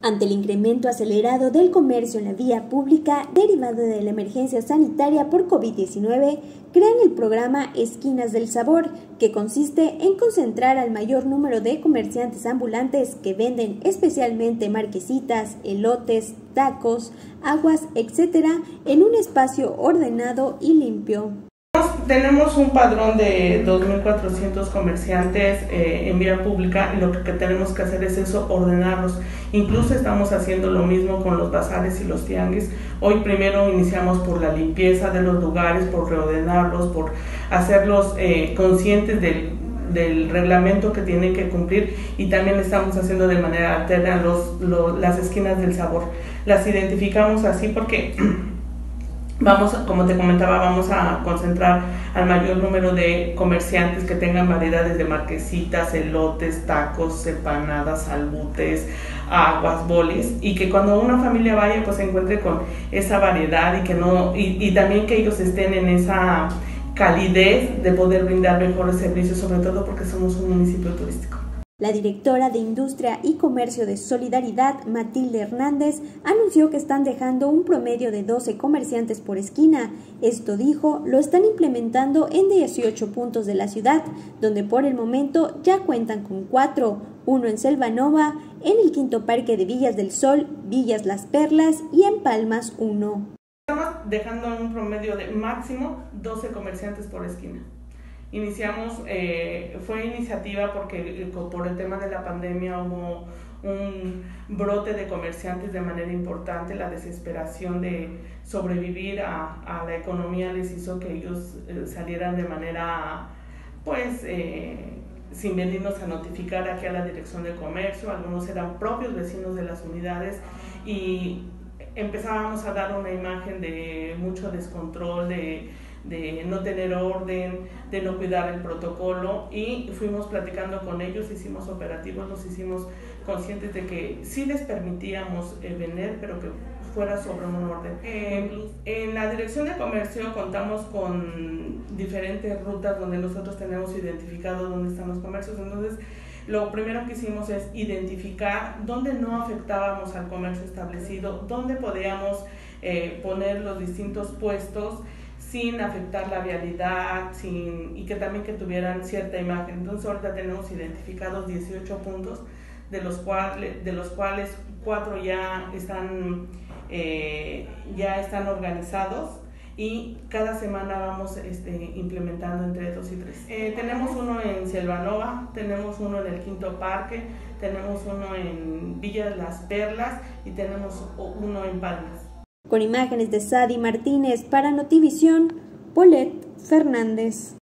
Ante el incremento acelerado del comercio en la vía pública derivado de la emergencia sanitaria por COVID-19, crean el programa Esquinas del Sabor, que consiste en concentrar al mayor número de comerciantes ambulantes que venden especialmente marquesitas, elotes, tacos, aguas, etc., en un espacio ordenado y limpio. Tenemos un padrón de 2.400 comerciantes en vía pública y lo que tenemos que hacer es eso, ordenarlos. Incluso estamos haciendo lo mismo con los bazares y los tianguis. Hoy primero iniciamos por la limpieza de los lugares, por reordenarlos, por hacerlos conscientes del reglamento que tienen que cumplir, y también estamos haciendo de manera alterna las esquinas del sabor. Las identificamos así porque como te comentaba, vamos a concentrar al mayor número de comerciantes que tengan variedades de marquesitas, elotes, tacos, empanadas, albutes, aguas, bolis, y que cuando una familia vaya pues se encuentre con esa variedad y también que ellos estén en esa calidez de poder brindar mejores servicios, sobre todo porque somos un municipio turístico. La directora de Industria y Comercio de Solidaridad, Matilde Hernández, anunció que están dejando un promedio de 12 comerciantes por esquina. Esto, dijo, lo están implementando en 18 puntos de la ciudad, donde por el momento ya cuentan con 4, uno en Selva Nova, en el Quinto Parque de Villas del Sol, Villas Las Perlas y en Palmas 1. Estamos dejando un promedio de máximo 12 comerciantes por esquina. Iniciamos, fue iniciativa porque por el tema de la pandemia hubo un brote de comerciantes de manera importante. La desesperación de sobrevivir a la economía les hizo que ellos salieran de manera, pues, sin venirnos a notificar aquí a la Dirección de Comercio. Algunos eran propios vecinos de las unidades y empezábamos a dar una imagen de mucho descontrol, de no tener orden, de no cuidar el protocolo, y fuimos platicando con ellos, hicimos operativos, los hicimos conscientes de que sí les permitíamos vender, pero que fuera sobre un orden. En la Dirección de Comercio contamos con diferentes rutas donde nosotros tenemos identificado dónde están los comercios. Entonces, lo primero que hicimos es identificar dónde no afectábamos al comercio establecido, dónde podíamos poner los distintos puestos sin afectar la vialidad, y que también que tuvieran cierta imagen. Entonces ahorita tenemos identificados 18 puntos, de los cuales 4 ya están organizados, y cada semana vamos implementando entre 2 y 3. Tenemos uno en Selva Nova, tenemos uno en el Quinto Parque, tenemos uno en Villa Las Perlas y tenemos uno en Palmas. Con imágenes de Sadi Martínez para Notivisión, Paulette Fernández.